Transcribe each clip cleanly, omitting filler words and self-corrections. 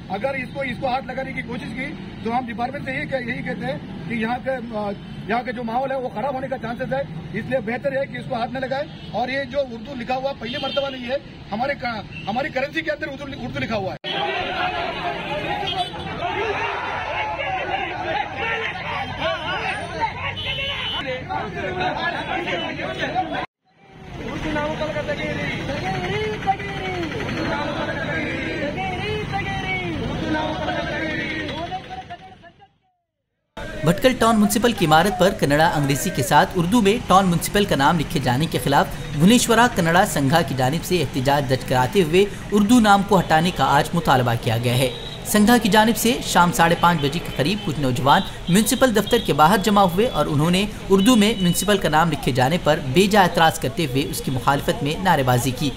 अगर इसको हाथ लगाने की कोशिश की तो हम डिपार्टमेंट से यही कहते हैं कि यहाँ के जो माहौल है वो खराब होने का चांसेस है, इसलिए बेहतर है कि इसको हाथ न लगाए। और ये जो उर्दू लिखा हुआ पहली मर्तबा नहीं है, हमारी करेंसी के अंदर उर्दू लिखा हुआ है। भटकल टाउन म्युनिसिपल की इमारत पर कन्नड़ा अंग्रेजी के साथ उर्दू में टाउन म्युनिसिपल का नाम लिखे जाने के खिलाफ भुवनेश्वरा कन्नड़ा संघा की जानिब से एहतजाज दर्ज कराते हुए उर्दू नाम को हटाने का आज मुतालबा किया गया है। संघा की जानिब से शाम 5:30 बजे के करीब कुछ नौजवान म्युनिसिपल दफ्तर के बाहर जमा हुए और उन्होंने उर्दू में म्युनिसिपल का नाम लिखे जाने पर बेजा एतराज करते हुए उसकी मुखालफत में नारेबाजी की।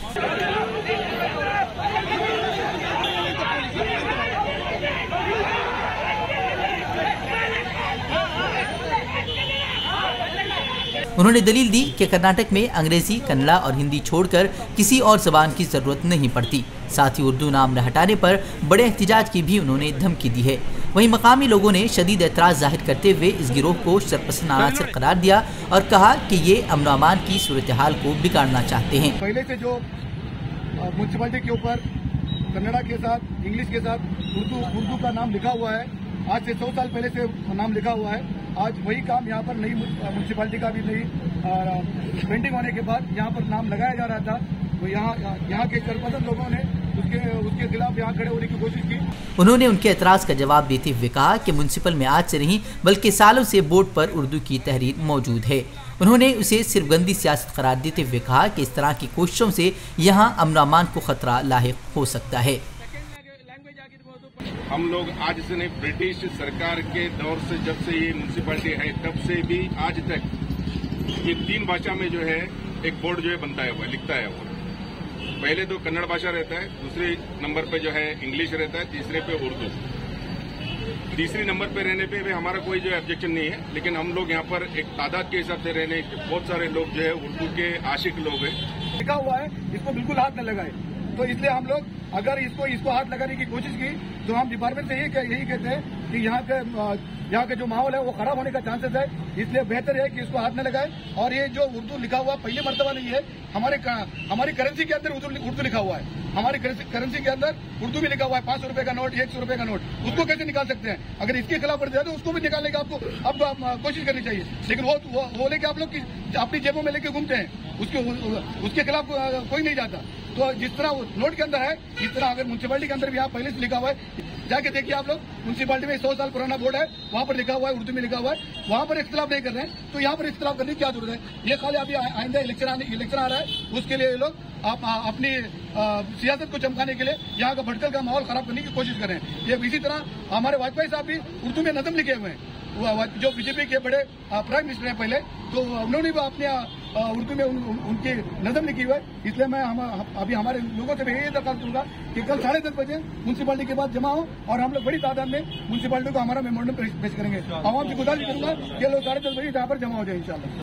उन्होंने दलील दी कि कर्नाटक में अंग्रेजी, कन्नड़ा और हिंदी छोड़कर किसी और जबान की जरूरत नहीं पड़ती। साथ ही उर्दू नाम न हटाने पर बड़े एहतजाज की भी उन्होंने धमकी दी है। वहीं मकामी लोगों ने शदीद एतराज जाहिर करते हुए इस गिरोह को शरपसंद अनासर करार दिया और कहा कि ये अमन अमान की सूरत हाल को बिगाड़ना चाहते हैं। पहले से जो म्युनिसिपैलिटी के ऊपर कन्नड़ा के साथ, इंग्लिश के साथ उर्दू का नाम लिखा हुआ है, आज से 100 साल पहले से नाम लिखा हुआ है। आज वही काम यहाँ पर नई म्युनिसिपैलिटी का भी नई पेंटिंग होने के बाद यहाँ पर नाम लगाया जा रहा था, तो यहाँ के सरपंच लोगों ने उसके खिलाफ यहाँ खड़े होने की कोशिश की। उन्होंने उनके एतराज का जवाब देते हुए कहा कि म्युनिसिपल में आज से नहीं बल्कि सालों से बोर्ड पर उर्दू की तहरीर मौजूद है। उन्होंने उसे सिर्फ गंदी सियासत करार देते हुए कहा कि इस तरह की कोशिशों से यहाँ अमन अमान को खतरा लाहिक हो सकता है। हम लोग आज से नहीं, ब्रिटिश सरकार के दौर से जब से ये म्युनिसिपैलिटी है तब से भी आज तक ये 3 भाषा में जो है एक बोर्ड जो है बनता है, लिखता है वो। पहले तो कन्नड़ भाषा रहता है, दूसरे नंबर पे जो है इंग्लिश रहता है, तीसरे पे उर्दू। तीसरी नंबर पे रहने पे भी हमारा कोई जो ऑब्जेक्शन नहीं है, लेकिन हम लोग यहाँ पर एक तादाद के हिसाब से रहने, बहुत सारे लोग जो है उर्दू के आशिक लोग हैं। लिखा हुआ है, इसको बिल्कुल हाथ न लगाए, तो इसलिए हम लोग अगर इसको हाथ लगाने की कोशिश की तो हम डिपार्टमेंट से यही कहते हैं कि यहाँ के जो माहौल है वो खराब होने का चांसेस है, इसलिए बेहतर है कि इसको हाथ न लगाए। और ये जो उर्दू लिखा हुआ पहली मर्तबा नहीं है, हमारी करेंसी के अंदर उर्दू लिखा हुआ है। हमारी करेंसी के अंदर उर्दू भी लिखा हुआ है, 500 रुपए का नोट, 100 रुपए का नोट, उसको कैसे निकाल सकते हैं? अगर इसके खिलाफ वर्जी है तो उसको भी निकालने का आपको कोशिश करनी चाहिए, लेकिन वो लेके आप लोग अपनी जेबों में लेके घूमते हैं, उसके खिलाफ कोई नहीं जाता। तो जिस तरह नोट के अंदर है, इस तरह अगर म्युनिसिपैलिटी के अंदर भी यहाँ पहले से लिखा हुआ है, जाके देखिए आप लोग, म्युनिसिपैलिटी में 100 साल पुराना बोर्ड है, वहाँ पर लिखा हुआ है, उर्दू में लिखा हुआ है, वहाँ पर इख्तिलाफ नहीं कर रहे हैं, तो यहाँ पर इख्तिलाफ करने की क्या जरूरत है? ये खाली अभी आइंदा इलेक्शन आ रहा है, उसके लिए ये लोग अपनी सियासत को चमकाने के लिए यहाँ का भटकल का माहौल खराब करने की कोशिश कर रहे हैं। ये इसी तरह हमारे वाजपेयी साहब भी उर्दू में नज़म लिखे हुए हैं, जो बीजेपी के बड़े प्राइम मिनिस्टर हैं पहले, तो उन्होंने भी अपने उर्दू में उनकी नज़म लिखी हुई है। इसलिए मैं अभी हमारे लोगों से भी यही दरख्वास्त करूंगा कि कल 10:30 बजे म्युनिसिपैलिटी के बाद जमा हो और हम लोग बड़ी तादाद में म्युनिसिपैलिटी को हमारा मेमोरेंडम पेश करेंगे। आवाम से गुजारिश करूंगा कि लोग 10:30 बजे यहाँ पर जमा हो जाए इंशाल्लाह।